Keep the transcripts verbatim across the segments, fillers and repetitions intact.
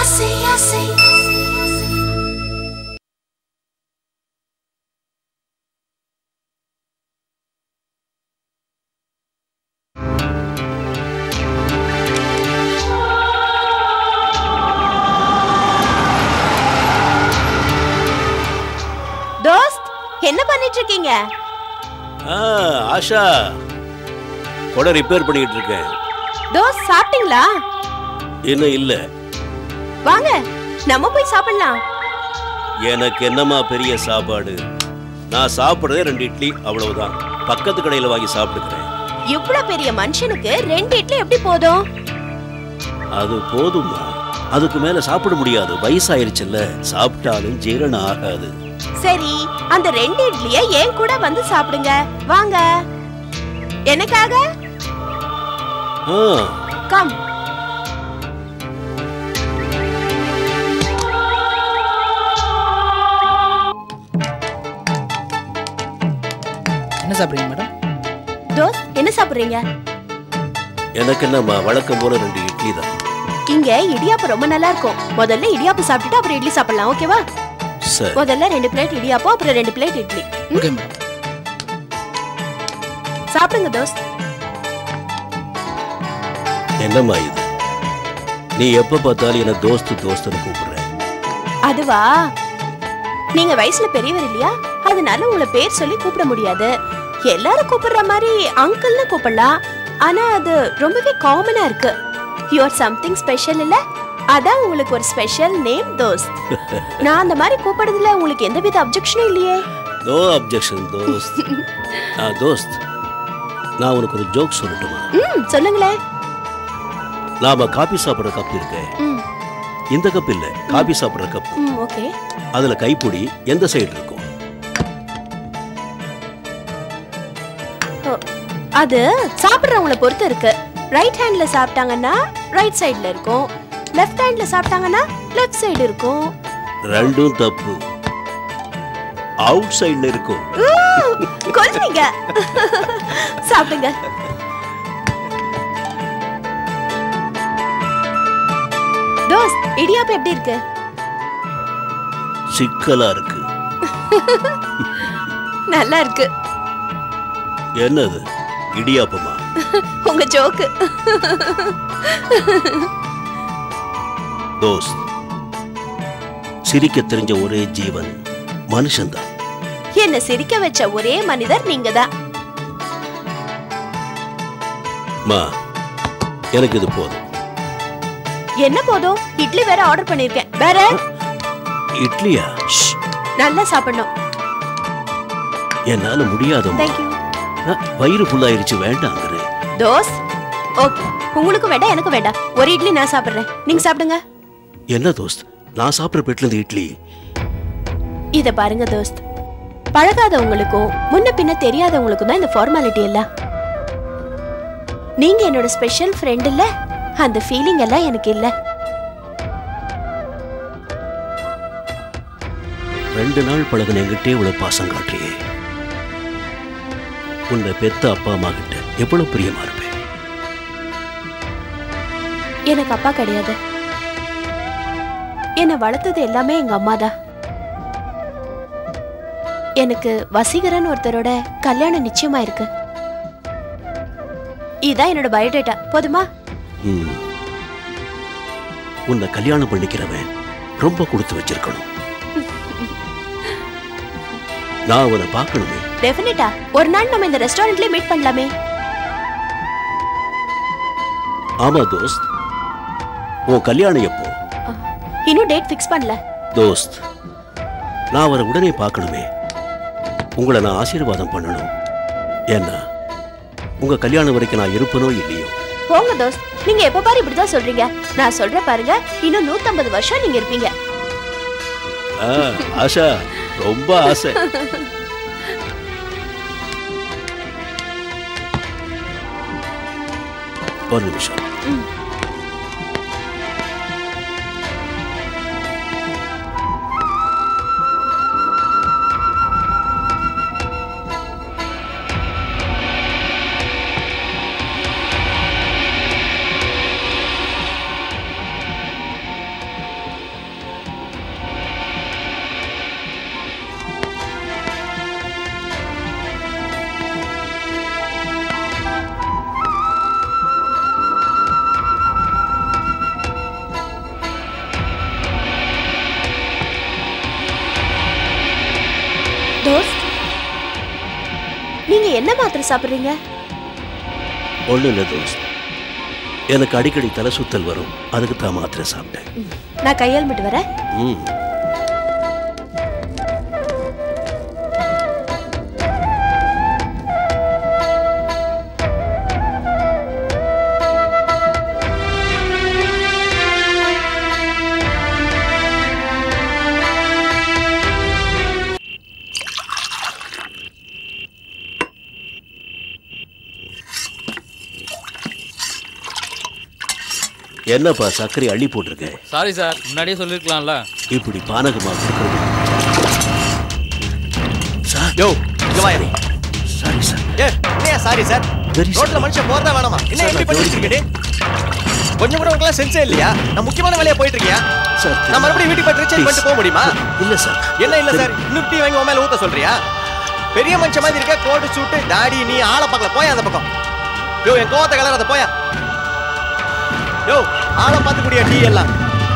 ஆசை ஆசை தோஸ்த், என்ன பண்ணிட்டு இருக்கீங்க? ஆஷா, கொடை ரிப்பேர் பண்ணிட்டு இருக்கேன். தோஸ்த், சாப்பிட்டீங்களா? இன்னும் இல்ல. வாங்க நம்ம போய் சாப்பிடலாம். எனக்கு என்னமா பெரிய சாப்பாடு? நான் சாப்பிடுறதே ரெண்டு இட்லி, அவ்வளவுதான். பக்கத்து கடையில வாங்கி சாப்பிட்டுக்கிறேன். இவ்வளவு பெரிய மனுஷனுக்கு ரெண்டு இட்லி எப்படி போதும்? அது போதுமா? அதுக்கு மேல சாப்பிட முடியாது, வயசாயிருச்சுல்ல. சாப்பிட்டாலும் ஜீரணம் ஆகாது. சரி, அந்த ரெண்டு இட்லியை ஏன் கூட வந்து சாப்பிடுங்க. வாங்க. எனக்காக கம். என்ன சாப்பிடுறீங்க மேடம்? தோஸ்த், என்ன சாப்பிடுறீங்க? எனக்கு என்னம்மா, வழக்கம் போல ரெண்டு இட்லி தான். இங்க இடியாப்பம் ரொம்ப நல்லா இருக்கும். முதல்ல இடியாப்பம் சாப்பிட்டுட்டு அப்புறம் இட்லி சாப்பிடலாம், ஓகேவா? சரி. முதல்ல ரெண்டு பிளேட் இடியாப்பம், அப்புறம் ரெண்டு பிளேட் இட்லி. Okay madam. சாப்பிடுங்க தோஸ்த். என்னம்மா இது? நீ எப்ப பார்த்தாலும் என்ன தோஸ்து தோஸ்துன்னு கூப்பிடுற. அதுவா, நீங்க வயசுல பெரியவர் இல்லையா, அதனால உங்களை பேர் சொல்லி கூப்பிட முடியாது. எல்லாரும் கூப்பிடுற மாதிரி அங்கிள்னு கூப்பிடலாம். ஆனா அது ரொம்பவே காமனா இருக்கு. யூ ஆர் சம்திங் ஸ்பெஷல் இல்ல, அதான் உங்களுக்கு ஒரு ஸ்பெஷல் நேம் தோஸ்த். நான் அந்த மாதிரி கூப்பிடுறதுல உங்களுக்கு எந்தவித அப்ஜெக்ஷனும் இல்லையே. No objection Dost. ஆ தோஸ்த், நான் உனக்கு ஒரு ஜோக் சொல்லட்டுமா? ம், சொல்லுங்களேன். நாம காபி சாப்பிடுற கப் இருக்கு, ம் இந்த கப் இல்ல, காபி சாப்பிடுற கப். ம் ஓகே. அதுல கைப்பிடி எந்த சைடு இருக்கும்? அது சாப்பிடுறவங்கள பொறுத்து இருக்கு. ரைட் ஹேண்ட்ல சாப்பிட்டாங்கன்னா ரைட் சைடுல இருக்கும், லெஃப்ட் ஹேண்ட்ல சாப்பிட்டாங்கன்னா லெஃப்ட் சைடு இருக்கும். ரெண்டும் தப்பு. அவுட் சைடுல இருக்கும். கொல்றீங்க. சாப்பிடுங்க. தோஸ்த், இடியாப்பம் எப்படி இருக்கு? சிக்கலா இருக்கு. நல்லா இருக்கு. என்னது, இடியாப்பமா? உங்க ஜோக்கு. தோஸ்த், சிரிக்க தெரிஞ்ச ஒரே ஜீவன் மனுஷன்தான். என்ன சிரிக்க வச்ச ஒரே மனிதர் நீங்க தான். மா, எனக்கு இது போதும். என்ன போதும்? இட்லி வேற ஆர்டர் பண்ணிருக்கேன். வேற இட்லியா? நல்லா சாப்பிடணும். என்னால முடியாத. Thank you. வயிறு ஃபுல்லாயிருச்சு, வேண்டாங்கறே. Those, okay. உங்களுக்கு வேண்டாம், எனக்கு வேண்டாம். ஒரு இட்லி நான் சாப்பிடுறேன், நீங்க சாப்பிடுங்க. என்ன தோஸ்த், நான் சாப்பிடுற பெட்ல இருந்து இட்லி? இத பாருங்க தோஸ்த், பழகாதவங்களுக்கும் முன்ன பின்ன தெரியாதவங்களுக்கும் தான் இந்த ஃபார்மாலிட்டி எல்லாம். நீங்க என்னோட ஸ்பெஷல் ஃப்ரெண்ட் இல்ல, அந்த ஃபீலிங் எல்லாம் எனக்கு இல்ல. ரெண்டு நாள் பழகுன என்கிட்டே இவ்வளவு பாசம் காட்டுறியே. உன்னை பெத்த அப்பா அம்மா கிட்ட எவ்வளவு பிரியமா இருப்பேன். எனக்கு அப்பா கிடையாது. என்னை வளர்த்தது எல்லாமே எங்க அம்மா தான். எனக்கு வசீகரன் ஒருத்தரோட கல்யாணம் நிச்சயமா இருக்கு. இதான் என்னோட பயோடேட்டா. போதுமா? உன்னை கல்யாணம் பண்ணிக்கிறவன் ரொம்ப கொடுத்து வச்சிருக்கணும். நான் உன்னை பார்க்கணுமே. டெஃபினட்டா. ஒரு நாள் நம்ம இந்த ரெஸ்டாரண்ட்லயே மீட் பண்ணலாமே. ஆமா தோஸ்த், உன் கல்யாணம் எப்போ? இன்னும் டேட் ஃபிக்ஸ் பண்ணல தோஸ்த். நான் அவரை உடனே பார்க்கணுமே. உங்களை நான் ஆசீர்வாதம் பண்ணணும். ஏன்னா உங்க கல்யாணம் வரைக்கும் நான் இருப்பனோ இல்லையோ. போங்க தோஸ்த், நீங்க எப்ப பாரு இப்படிதான் சொல்றீங்க. நான் சொல்ற பாருங்க, இன்னும் நூத்தி ஐம்பது வருஷம் நீங்க இருப்பீங்க. ஆஷா, ரொம்ப ஆசை. ஒரு நிமிஷம். மாத்திரை சாப்பிடுறீங்க? ஒண்ணு இல்ல தோஸ்த், எனக்கு அடிக்கடி தலை சுத்தல் வரும், அதுக்கு தான் மாத்திரை சாப்பிட்டேன். நான் கையால் மட்டும் வரேன். ம். என்னப்பா சர்க்கரை அள்ளி போட்டிருக்க? சாரி சார், முன்னாடியே சொல்லிருக்கலாம்ல. இப்படி பானகமா கொடுக்கறது சார். யோ இங்க வா. Sorry sir. ஏ என்ன சாரி சார்? Very ரோட்ல sorry. மனுஷன் போறதா வேணாமா? என்ன Sir, எப்படி நான் பண்ணிட்டு இருக்கீங்க? கொஞ்சம் கூட உங்களுக்கு சென்ஸே இல்லையா? நான் முக்கியமான வேலையா போயிட்டு இருக்கியா? சார், நான் மறுபடியும் வீட்டுக்கு போய் ரீசார்ஜ் பண்ணிட்டு போக முடியுமா? இல்ல சார். என்ன இல்ல சார், இன்னும் டீ வாங்கி உன் மேல ஊத்த சொல்றியா? பெரிய மனுஷன் மாதிரி இருக்க, கோட் சூட் தாடி, நீ ஆளை பார்க்கல, போய் அந்த பக்கம். யோ என் கோவத்தை கலராத, போயா. யோ ஆளை பார்த்து குடியா டீ எல்லாம்.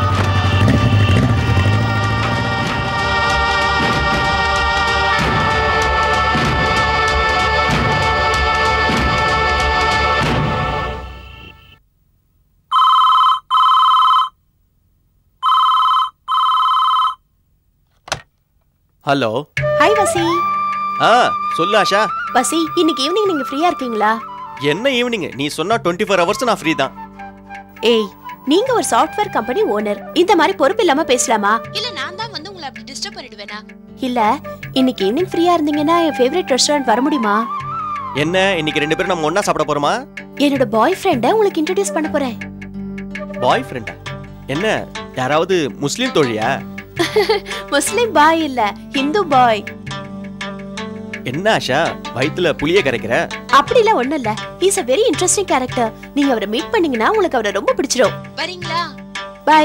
ஹலோ. ஹாய் வசி. ஆ சொல்லு ஆஷா. வசி, இன்னைக்கு ஈவினிங் நீங்க ஃப்ரீயா இருக்கீங்களா? என்ன ஈவினிங்? நீ சொன்னா டுவெண்ட்டி ஃபோர் ஹவர்ஸ் நான் ஃப்ரீ தான். ஏய், நீங்க ஒரு சாஃப்ட்வேர் கம்பெனி ஓனர், இந்த மாதிரி பொறுப்பு இல்லாம பேசலாமா? இல்ல நான் தான் வந்து உங்களை அப்படி டிஸ்டர்ப் பண்ணிடுவேனா? இல்ல இன்னைக்கு ஈவினிங் ஃப்ரீயா இருந்தீங்கன்னா என் ஃபேவரட் ரெஸ்டாரண்ட் வர முடியுமா? என்ன இன்னைக்கு ரெண்டு பேரும் நம்ம ஒண்ணா சாப்பிட போறோமா? என்னோட பாய் ஃப்ரெண்ட உங்களுக்கு இன்ட்ரோடியூஸ் பண்ண போறேன். பாய் ஃப்ரெண்டா? என்ன யாராவது முஸ்லீம் தோழியா? முஸ்லிம் பாய் இல்ல, ஹிந்து பாய். என்ன ஆஷா வயித்துல புளிய கரைக்கிற? அப்படிலாம் ஒண்ணும் இல்ல. He's a very interesting character. நீங்க அவரை மீட் பண்ணீங்கன்னா உங்களுக்கு அவரை ரொம்ப பிடிச்சிரும். வரீங்களா? பை.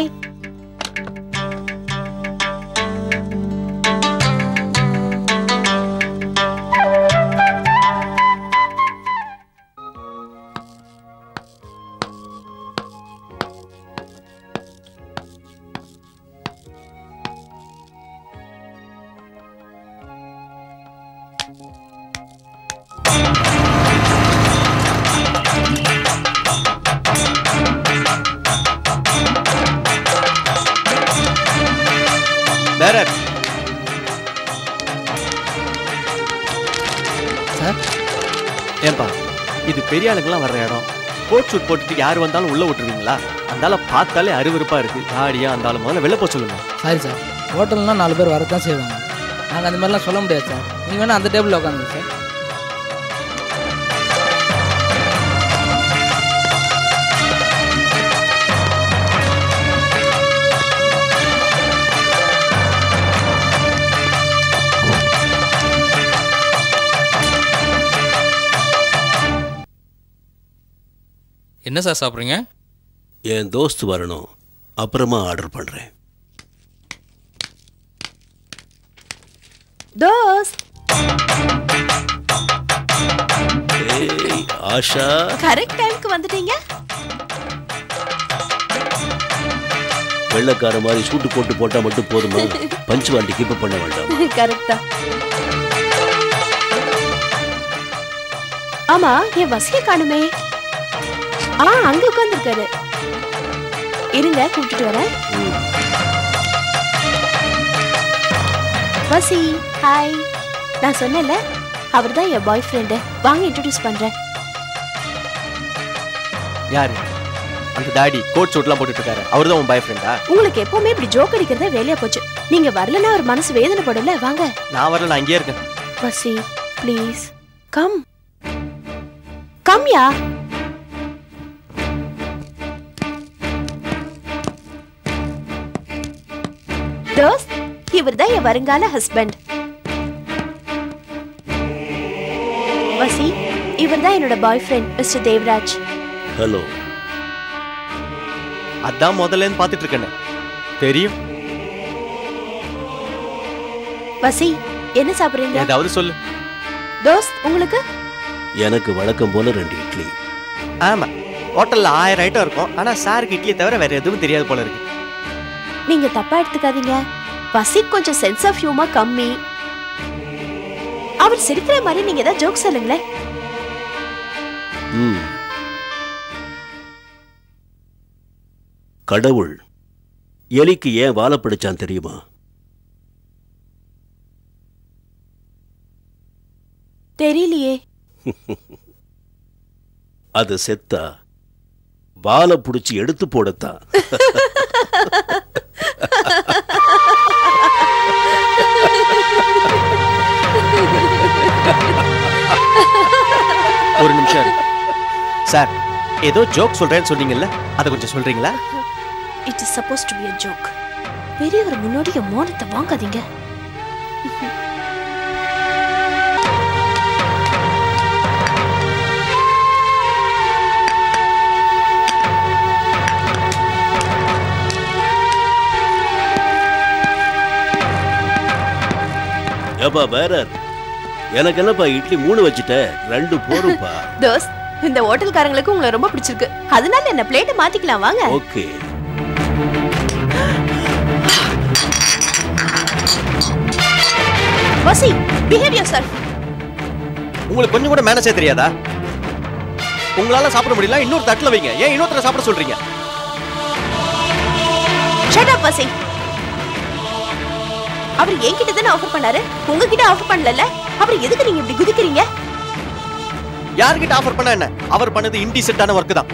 பேரர் சார், ஏன்பா இது பெரிய ஆளுங்கெல்லாம் வர்ற இடம். கோட் சூட் போட்டுட்டு யார் வந்தாலும் உள்ள விட்டுருவீங்களா? அந்தால பார்த்தாலே அருவருப்பா இருக்கு. யாடியா அந்தாலும் முதல்ல வெளில போக சொல்லுங்க. சாரி சார், ஹோட்டல்னா நாலு பேர் வரத்தான் செய்வாங்க. நாங்கள் அந்த மாதிரிலாம் சொல்ல முடியாது சார். நீங்கள் வேணால் அந்த டேபிளில் உட்காந்துங்க சார். என்ன சார் சாப்பிட்றீங்க? என் தோஸ்து வரணும், அப்புறமா ஆர்டர் பண்றேன். தோஸ்த். ஏய் ஆஷா, கரெக்ட் டைம்க்கு வந்துட்டீங்க. வெள்ளக்கார மாதிரி சூட்டு போட்டு போட்டா மட்டும் போதுமா? பஞ்ச் வாண்டி கீப் பண்ண வேண்டாம். கரெக்டா. ஆமா, என் வசிய காணுமே. ஆ, அங்க உட்கார்ந்திருக்காரு. இருங்க, கூட்டிட்டு வரேன். வசி, ஹாய். நான் சொன்னேன்ல, அவர்தான் என் பாய் ஃப்ரெண்டு. வாங்க இன்ட்ரோடியூஸ் பண்றேன். யாரு அந்த தாடி கோட் சூட்லாம் போட்டுட்டு இருக்காரு? அவர்தான் உன் பாய் ஃப்ரெண்டா? உங்களுக்கு எப்பவுமே இப்படி ஜோக் அடிக்கிறதே வேலையா போச்சு. நீங்க வரலன்னா ஒரு மனசு வேதனைப்படல. வாங்க. நான் வரல, நான் இங்கே இருக்கேன். Vasi, please come. கம் யா. தோஸ்த், இவர்தான் என் வருங்கால ஹஸ்பண்ட். வசி, இவர்தான் என்னோட boyfriend mister Devaraj. Hello. அதான் முதல்ல இருந்து பார்த்துட்டு இருக்கேன். தெரியும். வசி, என்ன சாப்பிடுறீங்க? ஏதாவது சொல்லு. தோஸ்த், உங்களுக்கு? எனக்கு வழக்கம் போல ரெண்டு இட்லி. ஆமா, ஹோட்டல்ல ஆயிரம் ஐட்டம் இருக்கும். ஆனா சாருக்கு இட்லியை தவிர வேற எதுவும் தெரியாது போல இருக்கு. நீங்க தப்பா எடுத்துக்காதீங்க. வசி கொஞ்சம் சென்ஸ் ஆஃப் ஹியூமர் கம்மி. அவர் சிரிக்கிற மாதிரி நீங்க ஏதாவது ஜோக் சொல்லுங்களேன். ம். கடவுள் எலிக்கு ஏன் வாழை பிடிச்சான் தெரியுமா? தெரியலையே. அது செத்தா வாழை பிடிச்சி எடுத்து போடத்தான். ஒரு நிமிஷம் இரு. சார் ஏதோ ஜோக் சொல்றேன்னு சொன்னீங்கல்ல, அதை கொஞ்சம் சொல்றீங்களா? It is suppose to be a joke. பெரியவர் முன்னாடி என் மோனத்தை வாங்காதீங்க. ஏப்பா பேரர், எனக்கு என்னப்பா இட்லி மூணு வச்சுட்ட, ரெண்டு போடுப்பா. தோஸ்த், இந்த ஹோட்டல்காரங்களுக்கு உங்களை ரொம்ப பிடிச்சிருக்கு, அதனால என்ன பிளேட்டை மாத்திக்கலாம் வாங்க. ஓகே. வசி, பிஹேவ் யுவர்செல்ஃப். உங்களுக்கு கொஞ்சம் கூட மேனேஜே தெரியாதா? உங்களால சாப்பிட முடியல, இன்னொரு தட்டுல வைங்க. ஏன் இன்னொருத்தர சாப்பிட சொல்றீங்க? ஷட் அப் வசி. அவர் என்கிட்ட தானே ஆஃபர் பண்ணாரு, உங்ககிட்ட ஆஃபர் பண்ணல. அப்புறம் எதுக்கு நீங்க இப்படி குதிக்கிறீங்க? யார்கிட்ட ஆஃபர் பண்ண என்ன? அவர் பண்ணது இன்டிசென்ட்டான வர்க் தான்.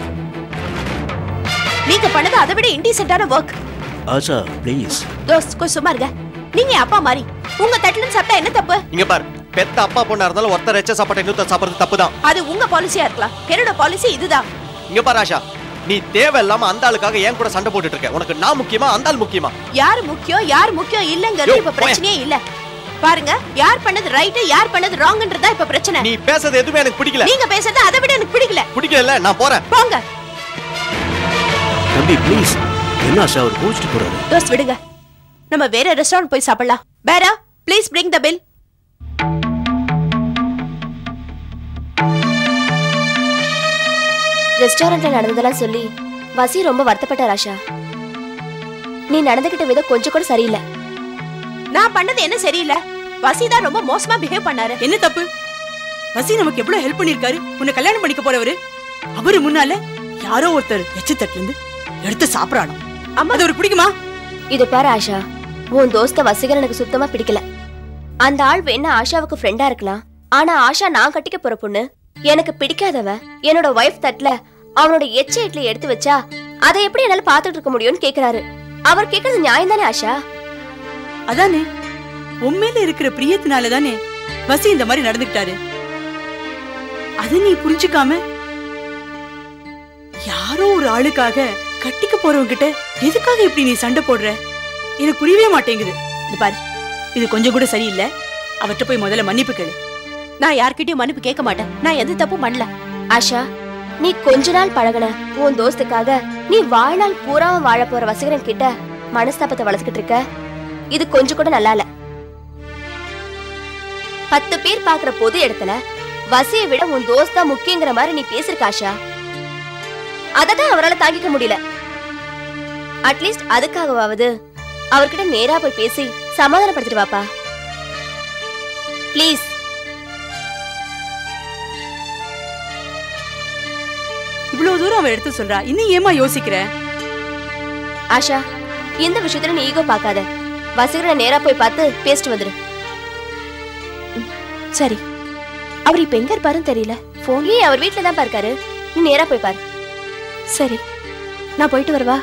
நீங்க பண்ணது அதை விட இன்டிசென்ட்டான வர்க். ஆஷா ப்ளீஸ். தோஸ்த், கொஞ்சம் சும்மா இருங்க. நீங்க அப்பா மாதிரி உங்க தட்டுல சாப்பிட்டா என்ன தப்பு? இங்க பாரு, பெத்த அப்பா பொண்ணா இருந்தாலும் ஒருத்தர் எச்ச சாப்பாடு இன்னொருத்தர் சாப்பிடுறது தப்பு தான். அது உங்க பாலிசியா இருக்கலாம், என்னோட பாலிசி இதுதான். இங்க பாரு ஆஷா, நீ தேவையில்லாம அந்த ஆளுக்காக ஏன் கூட சண்டை போட்டுட்டு இருக்க. உனக்கு நான் முக்கியமா, அந்த ஆள் முக்கியமா? யார் முக்கியம் யார் முக்கியம் இல்லங்கிறது இப்ப பிரச்சனையே இல்ல. பாருங்க, யார் பண்ணது ரைட் யார் பண்ணது ராங்ன்றதா இப்ப பிரச்சனை. நீ பேசுறது எதுவுமே எனக்கு பிடிக்கல. நீங்க பேசுறது அதை விட எனக்கு பிடிக்கல. பிடிக்கல, நான் போறேன். போங்க. தம்பி ப்ளீஸ். என்ன ஆஷா அவர் கோச்சிட்டு போறாரு? தோஸ்த் விடுங்க, நம்ம வேற ரெஸ்டாரண்ட் போய் சாப்பிடலாம். பேரா ப்ளீஸ் bring the bill. ரெஸ்டாரண்ட்ல நடந்ததெல்லாம் சொல்லி வசி ரொம்ப வருத்தப்பட்ட. ராஷா, நீ நடந்துகிட்ட விதம் கொஞ்சம் கூட சரியில்லை. நான் பண்ணது என்ன சரியில்லை? வசி தான் ரொம்ப மோசமா பிஹேவ் பண்ணாரு. என்ன தப்பு? வசி நமக்கு எவ்வளவு ஹெல்ப் பண்ணிருக்காரு. உன்னை கல்யாணம் பண்ணிக்க போறவரு அவரு முன்னால யாரோ ஒருத்தர் எச்சு தட்டுல இருந்து எடுத்து சாப்பிடணும். அம்மா, அது ஒரு பிடிக்குமா? இது பாரு ஆஷா, உன் தோஸ்த வசீகரன் எனக்கு சுத்தமா பிடிக்கல. அந்த ஆள் வேணா ஆஷாவுக்கு ஃப்ரெண்டா இருக்கலாம், ஆனா ஆஷா நான் கட்டிக்க போற பொண்ணு. எனக்கு பிடிக்காதவ என்னோட வைஃப் தட்டுல அவனோட எச்ச இட்லி எடுத்து வச்சா அதை எப்படி என்னால பாத்துட்டு இருக்க முடியும்னு கேக்குறாரு. அவர் கேக்குறது நியாயம் தானே ஆஷா? அதானே, உண்மையில இருக்கிற பிரியத்தினால தானே வசி இந்த மாதிரி நடந்துக்கிட்டாரு. அது நீ புரிஞ்சுக்காம யாரோ ஒரு ஆளுக்காக கட்டிக்க போறவங்க கிட்ட எதுக்காக இப்படி நீ சண்டை போடுற? எனக்கு புரியவே மாட்டேங்குது. இந்த பாரு, இது கொஞ்சம் கூட சரியில்லை. அவர்கிட்ட போய் முதல்ல மன்னிப்பு கேளு. நான் யார்கிட்டயும் மன்னிப்பு கேட்க மாட்டேன். நான் எந்த தப்பும் பண்ணல. ஆஷா, நீ கொஞ்ச நாள் பழகுன உன் தோஸ்துக்காக நீ வாழ்நாள் பூராம வாழ போற வசீகரன் கிட்ட மனஸ்தாபத்தை வளர்த்துக்கிட்டு இருக்க. இது கொஞ்சம் கூட நல்லா இல்ல. பத்து பேர் பாக்குற பொது இடத்துல வசியை விட உன் தோஸ்தா முக்கியங்கிற மாதிரி நீ பேசிருக்க ஆஷா. அததான் அவரால் தாங்கிக்க முடியல. அட்லீஸ்ட் அதுக்காகவாவது அவர்கிட்ட நேரா போய் பேசி சமாதானப்படுத்திட்டு வாப்பா ப்ளீஸ். இவ்வளவு தூரம் அவ எடுத்து சொல்றா, இன்னும் ஏமா யோசிக்கிற? ஆஷா, இந்த விஷயத்துல நீ ஈகோ பாக்காத. வசீகரனை நேரா போய் பார்த்து பேசிட்டு வந்துரு. சரி, அவர் இப்ப எங்க இருப்பாருன்னு தெரியல. போன் ஏன் அவர் வீட்டுல தான் இருக்காரு. நீ நேரா போய் பாரு. சரி, நான் போயிட்டு வரவா?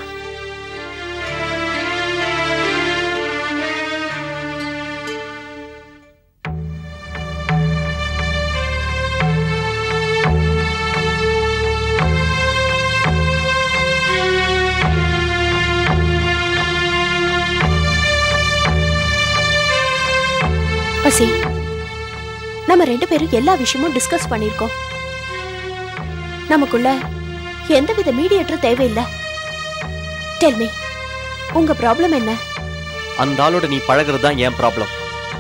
வசி, நம்ம ரெண்டு பேரும் எல்லா விஷயமும் டிஸ்கஸ் பண்ணிருக்கோம். நமக்குள்ள எந்தவித மீடியேட்டரும் தேவையில்லை. டெல் மீ, உங்க ப்ராப்ளம் என்ன? அந்த ஆளோட நீ பழகிறது தான் என் ப்ராப்ளம்.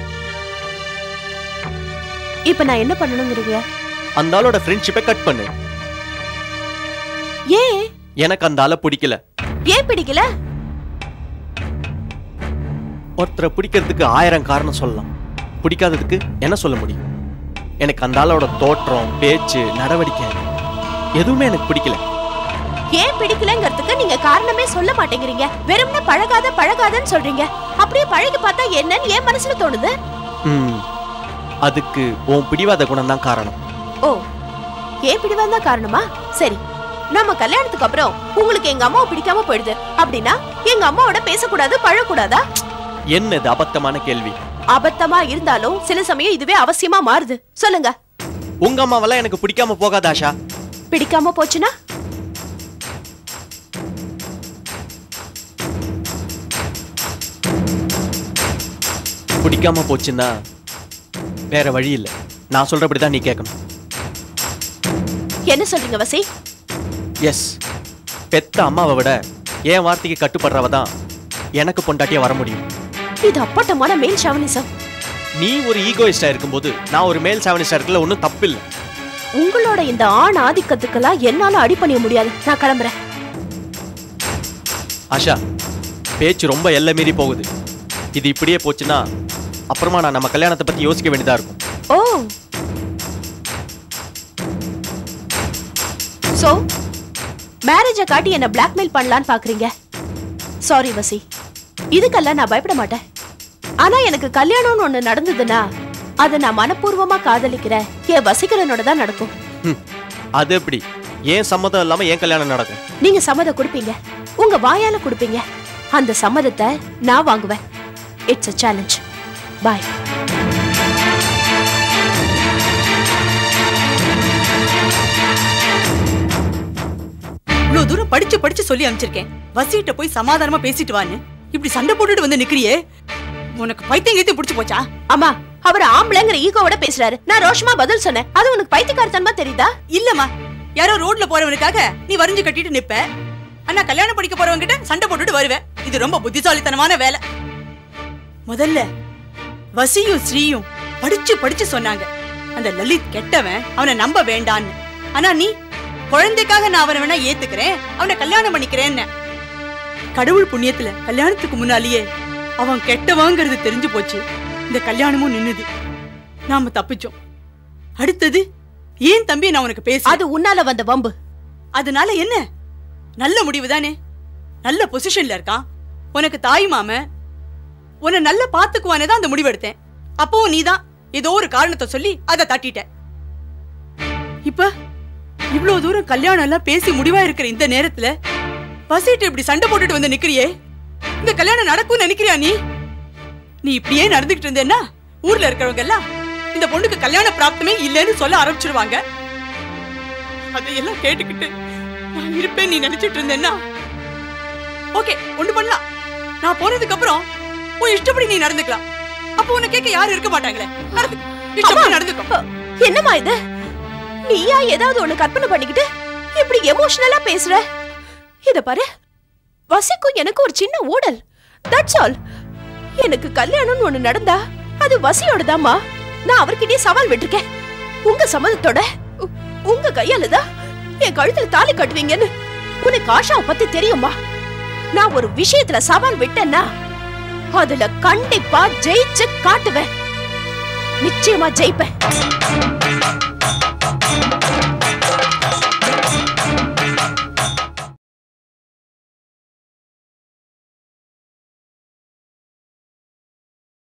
இப்ப நான் என்ன பண்ணணுங்கிறீங்க? அந்த ஆளோட ஃப்ரெண்ட்ஷிப்பை கட் பண்ணு. ஏன்? எனக்கு அந்த ஆளை பிடிக்கல. ஏன் பிடிக்கல? ஒருத்தரை பிடிக்கிறதுக்கு ஆயிரம் காரணம் சொல்லலாம், பிடிக்காததுக்கு என்ன சொல்ல முடியும்? எனக்கு அந்த ஆளோட தோற்றம், பேச்சு, நடவடிக்கை எதுவுமே எனக்கு பிடிக்கல. ஏன் பிடிக்கலங்கிறதுக்கு நீங்க காரணமே சொல்ல மாட்டேங்கிறீங்க. வெறும்னா பழகாத பழகாதன்னு சொல்றீங்க. அப்படியே பழகி பார்த்தா என்னன்னு என் மனசுல தோணுது. ம், அதுக்கு உன் பிடிவாத குணம் தான் காரணம். ஓ, ஏன் பிடிவாத தான் காரணமா? சரி, நம்ம கல்யாணத்துக்கு அப்புறம் உங்களுக்கு எங்க அம்மாவை பிடிக்காம போயிடுது அப்படின்னா எங்க அம்மாவோட பேசக்கூடாது, பழக்கூடாதா? என்னது அபத்தமான கேள்வி? அபத்தமா இருந்தாலும் சில சமயம் இதுவே அவசியமா மாறுது. சொல்லுங்க. உங்க அம்மாவெல்லாம் எனக்கு பிடிக்காம போகாத ஆஷா. பிடிக்காம போச்சுன்னா பிடிக்காம போச்சுன்னா வேற வழி இல்லை. நான் சொல்றபடிதான் நீ கேட்கணும். என்ன சொல்றீங்க வசி? எஸ், பெத்த அம்மாவை விட என் வார்த்தைக்கு கட்டுப்படுறவ தான் எனக்கு பொண்டாட்டியா வர முடியும். இது அப்பட்டமான மேல் ஷாவனிசம். நீ ஒரு ஈகோயிஸ்டா இருக்கும்போது நான் ஒரு மேல் ஷாவனிஸ்டா இருக்கல, ஒன்றும் தப்பு இல்லை. உங்களோட இந்த ஆண் ஆதிக்கத்துக்கெல்லாம் என்னால அடி பண்ணிய முடியாது. நான் கிளம்புறேன். ஆஷா, பேச்சு ரொம்ப எல்லை மீறி போகுது. இது இப்படியே போச்சுன்னா அப்புறமா நான் நம்ம கல்யாணத்தை பத்தி யோசிக்க வேண்டியதா இருக்கும். ஓ, சோ மேரேஜை காட்டி என்ன பிளாக்மெயில் பண்ணலான்னு பாக்குறீங்க? சாரி வசி, இதுக்கெல்லாம் நான் பயப்பட மாட்டேன். ஆனா எனக்கு கல்யாணம்னு ஒண்ணு நடந்ததுன்னா அதை நான் மனப்பூர்வமா காதலிக்கிற என் வசீகரனோட தான் நடக்கும். அது எப்படி? ஏன் சம்மதம் இல்லாம ஏன் கல்யாணம் நடக்கும்? நீங்க சம்மதம் கொடுப்பீங்க, உங்க வாயால கொடுப்பீங்க. அந்த சம்மதத்தை நான் வாங்குவேன். It's a challenge. Bye. இவ்வளவு தூரம் படிச்சு படிச்சு சொல்லி அனுப்பிச்சிருக்கேன். வசிட்ட போய் சமாதானமா பேசிட்டு வான்னு இப்படி சண்டை போட்டுட்டு வந்து நிக்கிறியே, உனக்கு பைத்தியம் கீத்தியம் புடிச்சு போச்சா? அம்மா, அவர் ஆம்பளைங்கிற ஈகோவோட பேசுறாரு. நான் ரோஷமா பதில் சொன்னேன். அது உனக்கு பைத்தியக்காரத்தனமா தெரியுதா? இல்லம்மா, யாரோ ரோட்ல போறவனுக்காக நீ வரிஞ்சு கட்டிட்டு நிப்ப. ஆனா கல்யாணம் படிக்க போறவங்க கிட்ட சண்டை போட்டுட்டு வருவேன். இது ரொம்ப புத்திசாலித்தனமான வேலை. முதல்ல வசியும் ஸ்ரீயும் படிச்சு படிச்சு சொன்னாங்க அந்த லலித் கெட்டவன், அவனை நம்ப வேண்டான்னு. ஆனா நீ குழந்தைக்காக நான் அவனை வேணா ஏத்துக்கிறேன், அவனை கல்யாணம் பண்ணிக்கிறேன்னு. கடவுள் புண்ணியத்துல கல்யாணத்துக்கு முன்னாலேயே அவன் கெட்டவாங்கிறது தெரிஞ்சு போச்சு. இந்த கல்யாணமும் நின்னுது. நாம தப்பிச்சோம். அடுத்தது ஏன் தம்பி நான் உனக்கு பேச, அது உன்னால வந்த வம்பு. அதனால என்ன? நல்ல முடிவு தானே. நல்ல பொசிஷன்ல இருக்கான். உனக்கு தாய் மாம உன்னை நல்ல பாத்துக்குவானே தான் அந்த முடிவு எடுத்தேன். அப்பவும் நீதான் ஏதோ ஒரு காரணத்தை சொல்லி அதை தட்டிட்ட. இப்ப இவ்வளவு தூரம் கல்யாணம் எல்லாம் பேசி முடிவா இருக்கிற இந்த நேரத்துல வசிட்டு இப்படி சண்டை போட்டுட்டு வந்து நிக்கிறியே, இந்த கல்யாணம் நடக்கும் நினைக்கிறியா? நீ நீ இப்படியே நடந்துகிட்டு இருந்தேன்னா ஊர்ல இருக்கிறவங்க எல்லாம் இந்த பொண்ணுக்கு கல்யாண பிராப்தமே இல்லைன்னு சொல்ல ஆரம்பிச்சிருவாங்க. அதையெல்லாம் கேட்டுக்கிட்டு நான் இருப்பேன் நீ நினைச்சிட்டு இருந்தேன்னா ஓகே, ஒண்ணு பண்ணலாம். நான் போனதுக்கு அப்புறம் உன் இஷ்டப்படி நீ நடந்துக்கலாம். அப்ப உன்னை கேட்க யாரும் இருக்க மாட்டாங்களே. நடந்துக்க, இஷ்டப்படி நடந்துக்கோ. என்னம்மா இது? நீயா ஏதாவது ஒண்ணு கற்பனை பண்ணிக்கிட்டு இப்படி எமோஷனலா பேசுற? இத பாரு, வசிக்கும் எனக்கு ஒரு சின்ன ஊடல். That's all. எனக்கு கல்யாணம்னு ஒண்ணு நடந்தா அது வசியோட தாம்மா. நான் அவர்கிட்டயே சவால் விட்டுருக்கேன். உங்க சம்மதத்தோட உங்க கையாலதான் என் கழுத்துல தாலி கட்டுவீங்கன்னு. உனக்கு ஆஷாவை பத்தி தெரியுமா? நான் ஒரு விஷயத்துல சவால் விட்டேன்னா அதுல கண்டிப்பா ஜெயிச்சு காட்டுவேன். நிச்சயமா ஜெயிப்பேன்.